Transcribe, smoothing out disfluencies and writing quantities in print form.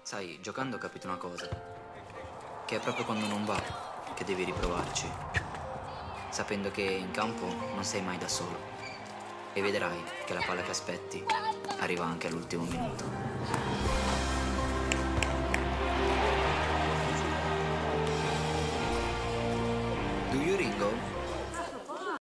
Sai, giocando ho capito una cosa, che è proprio quando non va che devi riprovarci, sapendo che in campo non sei mai da solo e vedrai che la palla che aspetti arriva anche all'ultimo minuto. Do you ringo?